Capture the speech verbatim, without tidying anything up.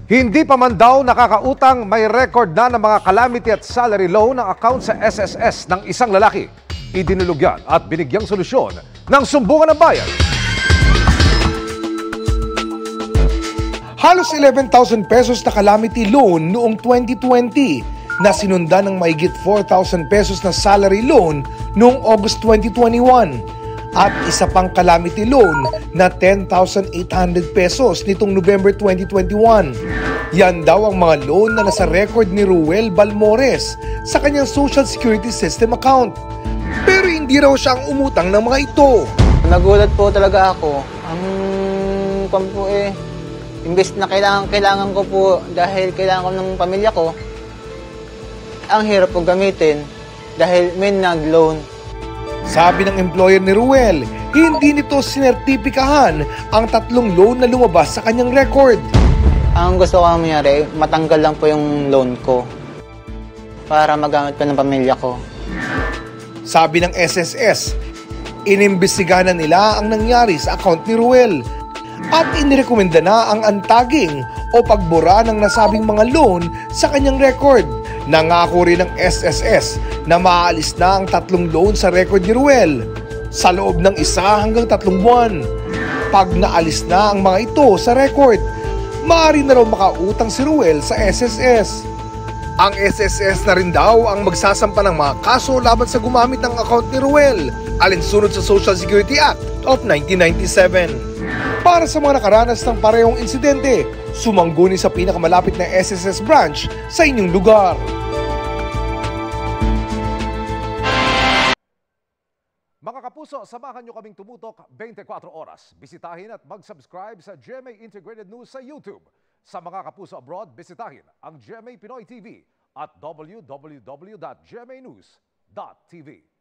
Hindi pa man daw nakakautang, may record na ng mga calamity at salary loan ang account sa S S S ng isang lalaki. Idinulog yan at binigyang solusyon ng Sumbungan ng Bayan. Halos eleven thousand pesos na calamity loan noong twenty twenty na sinundan ng mahigit four thousand pesos na salary loan noong August twenty twenty-one. At isa pang calamity loan na ten thousand eight hundred pesos nitong November twenty twenty-one. Yan daw ang mga loan na nasa record ni Ruel Balmores sa kanyang Social Security System account. Pero hindi raw siya ang umutang ng mga ito. Nagulat po talaga ako. Ang kung po eh, imbes na kailangan, kailangan ko po dahil kailangan ko ng pamilya ko, ang hirap po gamitin dahil may nag-loan. Sabi ng employer ni Ruel, hindi nito sinertipikahan ang tatlong loan na lumabas sa kanyang record. Ang gusto ko mangyari, matanggal lang po yung loan ko para magamit ko ng pamilya ko. Sabi ng S S S, inimbestigahan na nila ang nangyari sa account ni Ruel at inirekomenda na ang untaging o pagbura ng nasabing mga loan sa kanyang record. Nangako rin ng S S S na maaalis na ang tatlong loan sa record ni Ruel sa loob ng isa hanggang tatlong buwan. Pag naalis na ang mga ito sa record, maaari na raw makautang si Ruel sa S S S. Ang S S S na rin daw ang magsasampa ng mga kaso laban sa gumamit ng account ni Ruel alinsunod sa Social Security Act of nineteen ninety-seven. Para sa mga nakaranas ng parehong insidente, sumangguni sa pinakamalapit na S S S branch sa inyong lugar. Mga kapuso, samahan nyo kaming tumutok twenty-four oras. Bisitahin at mag-subscribe sa G M A Integrated News sa YouTube. Sa mga kapuso abroad, bisitahin ang G M A Pinoy T V at w w w dot g m a news dot t v.